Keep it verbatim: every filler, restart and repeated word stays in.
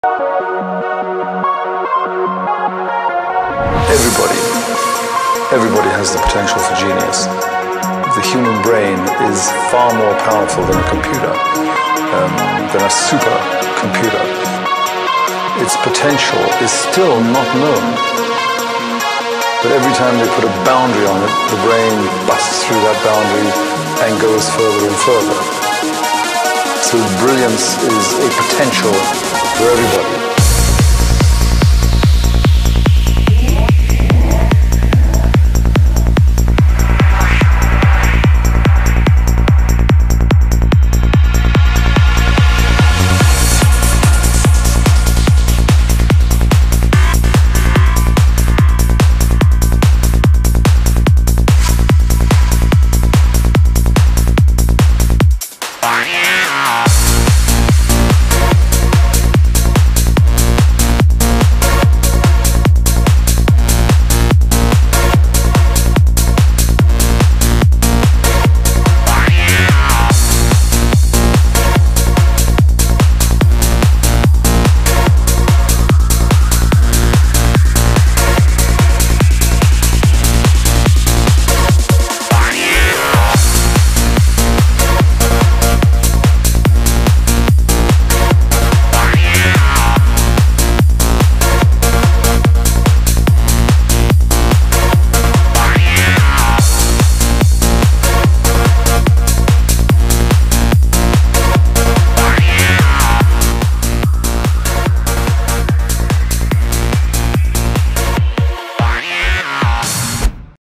Everybody, everybody has the potential for genius. The human brain is far more powerful than a computer, um, than a supercomputer. Its potential is still not known. But every time they put a boundary on it, the brain busts through that boundary and goes further and further. So brilliance is a potential for everybody.